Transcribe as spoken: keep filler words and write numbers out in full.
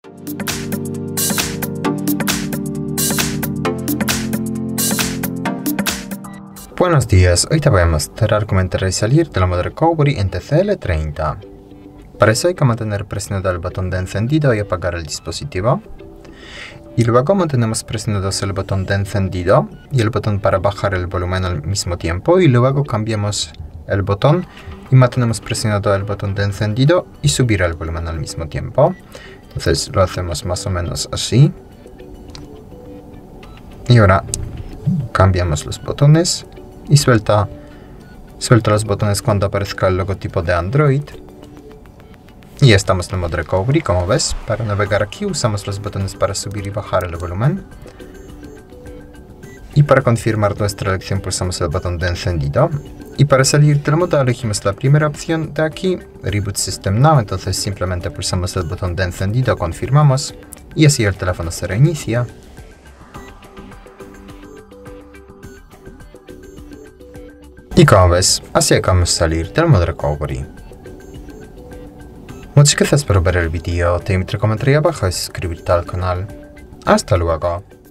Buenos días, hoy te voy a mostrar cómo entrar y salir de la modo recovery en T C L treinta. Para eso hay que mantener presionado el botón de encendido y apagar el dispositivo. Y luego mantenemos presionados el botón de encendido y el botón para bajar el volumen al mismo tiempo. Y luego cambiamos el botón y mantenemos presionado el botón de encendido y subir el volumen al mismo tiempo. Entonces lo hacemos más o menos así. Y ahora cambiamos los botones. Y suelta, suelta los botones cuando aparezca el logotipo de Android. Y estamos en el modo recovery, como ves. Para navegar aquí usamos los botones para subir y bajar el volumen. Y para confirmar nuestra elección pulsamos el botón de encendido. Y para salir del modo elegimos la primera opción de aquí, Reboot System Now. Entonces simplemente pulsamos el botón de encendido, confirmamos. Y así el teléfono se reinicia. Y como ves, así acabamos de salir del modo recovery. Muchas gracias por ver el vídeo, te invito a comentar ahí abajo y suscribirte al canal. Hasta luego.